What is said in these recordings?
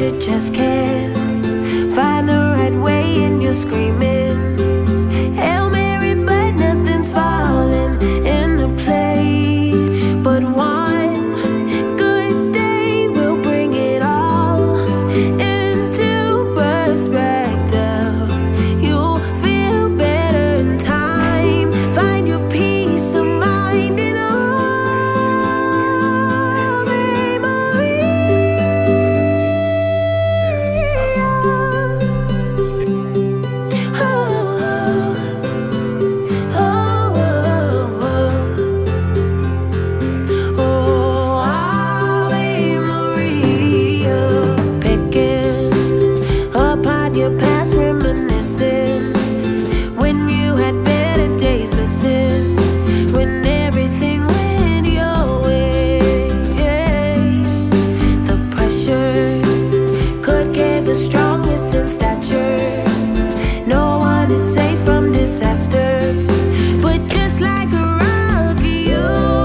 you just can't find the right way and you're screaming Hail Mary, but nothing's falling into place. But one good day will bring it all into perspective. You'll feel better in time, find your peace of mind in Ave Maria. Oh, oh, oh, oh, Ave Maria. Picking apart your past, reminiscing when you had better days, missing when everything went your way. The pressure could give the strongest in stature. No one is safe from disaster, but just like a rock, you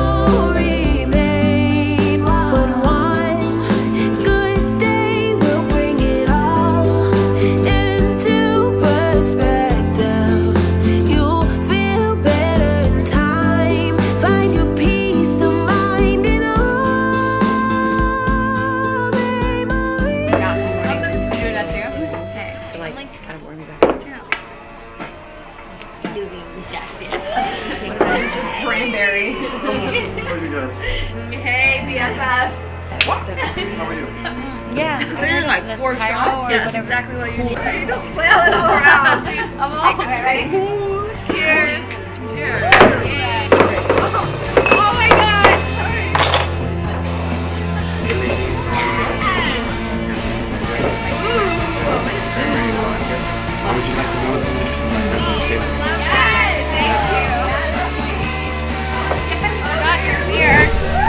remain. But one good day will bring it all into perspective. You'll feel better in time, find your peace of mind in Ave Maria. Do that too? Okay. To like kind of warm you back up. Just cranberry. How are you guys? Hey, BFF. How are you? Yeah. This is like 4 shots. Yes. That's exactly what you need. You don't flail it all around. I'm all ready. Cheers. Cheers. Yeah. Oh my God. How would you like to do it? Yes, thank you. Got your beer.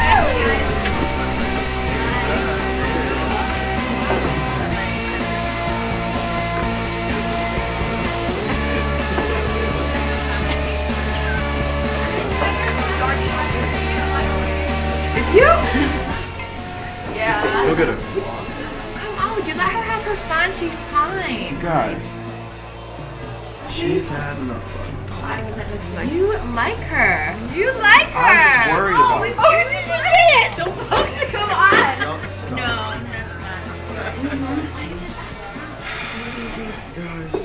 You? Yeah. Go get her. Come on, would you let her have her fun? She's fine. Guys, she's had enough fun. You like her. You like her. I'm just worried about her. Oh, you just admit it. Don't poke it. Come on. No, stop. No, that's not. Guys.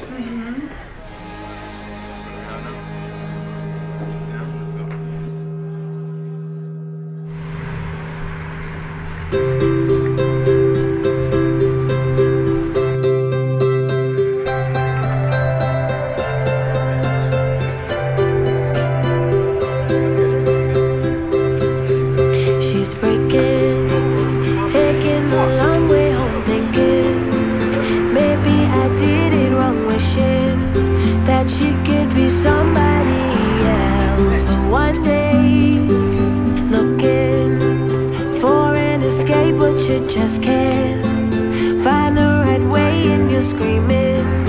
She's breaking, taking the long way home, thinking maybe I did it wrong, wishing that she could be somebody else for one day. Looking for an escape, but you just can't find the right way, and you're screaming